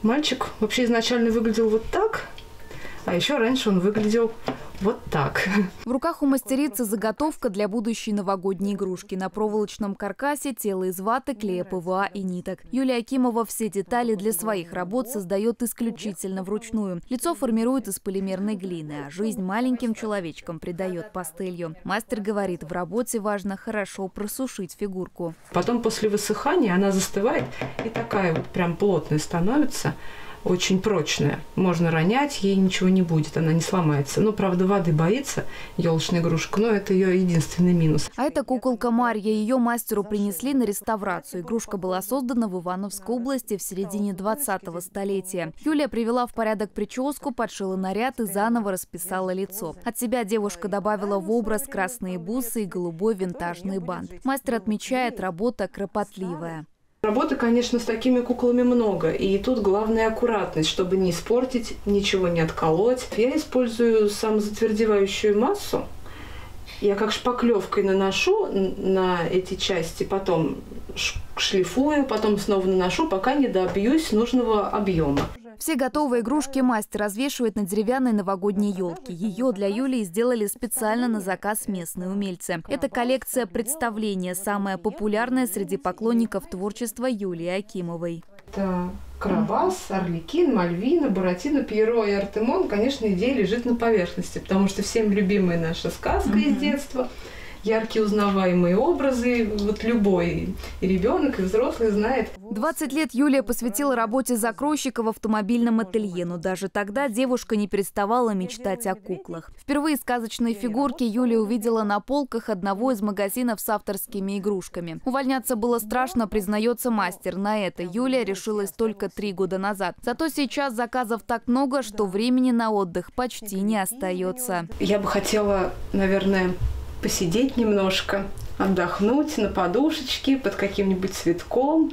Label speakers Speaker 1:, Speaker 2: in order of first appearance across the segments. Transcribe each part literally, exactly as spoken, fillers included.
Speaker 1: Мальчик вообще изначально выглядел вот так, а еще раньше он выглядел вот так.
Speaker 2: В руках у мастерицы заготовка для будущей новогодней игрушки. На проволочном каркасе тело из ваты, клея ПВА и ниток. Юлия Акимова все детали для своих работ создает исключительно вручную. Лицо формирует из полимерной глины, а жизнь маленьким человечкам придает пастелью. Мастер говорит, в работе важно хорошо просушить фигурку.
Speaker 1: Потом после высыхания она застывает и такая вот прям плотная становится. Очень прочная. Можно ронять, ей ничего не будет, она не сломается. Но, правда, воды боится елочная игрушка, но это ее единственный минус.
Speaker 2: А это куколка Марья. Ее мастеру принесли на реставрацию. Игрушка была создана в Ивановской области в середине двадцатого столетия. Юлия привела в порядок прическу, подшила наряд и заново расписала лицо. От себя девушка добавила в образ красные бусы и голубой винтажный бант. Мастер отмечает, работа кропотливая.
Speaker 1: Работы, конечно, с такими куклами много, и тут главная аккуратность, чтобы не испортить, ничего не отколоть. Я использую самозатвердевающую массу. Я как шпаклевкой наношу на эти части, потом шлифую, потом снова наношу, пока не добьюсь нужного объема.
Speaker 2: Все готовые игрушки мастер развешивает на деревянной новогодней елке. Ее для Юлии сделали специально на заказ местные умельцы. Это коллекция представления, самая популярная среди поклонников творчества Юлии Акимовой.
Speaker 1: Это Карабас, Арлекин, Мальвина, Буратино, Пьеро и Артемон. Конечно, идея лежит на поверхности, потому что всем любимая наша сказка mm-hmm. из детства. Яркие узнаваемые образы, вот любой и ребенок, и взрослый знает.
Speaker 2: двадцать лет Юлия посвятила работе закройщика в автомобильном ателье, но даже тогда девушка не переставала мечтать о куклах. Впервые сказочные фигурки Юлия увидела на полках одного из магазинов с авторскими игрушками. Увольняться было страшно, признается мастер. На это Юлия решилась только три года назад. Зато сейчас заказов так много, что времени на отдых почти не остается.
Speaker 1: Я бы хотела, наверное, посидеть немножко, отдохнуть на подушечке под каким-нибудь цветком,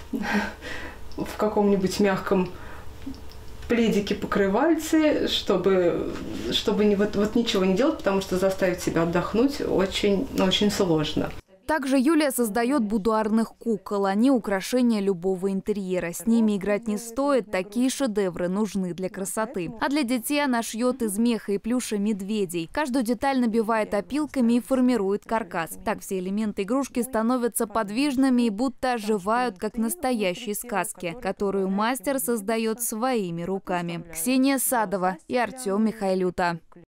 Speaker 1: в каком-нибудь мягком пледике покрывальце, чтобы, чтобы не, вот, вот ничего не делать, потому что заставить себя отдохнуть очень, очень сложно.
Speaker 2: Также Юлия создает будуарных кукол. Они украшения любого интерьера. С ними играть не стоит, такие шедевры нужны для красоты. А для детей она шьет из меха и плюша медведей. Каждую деталь набивает опилками и формирует каркас. Так все элементы игрушки становятся подвижными и будто оживают, как настоящие сказки, которую мастер создает своими руками. Ксения Садова и Артем Михайлюта.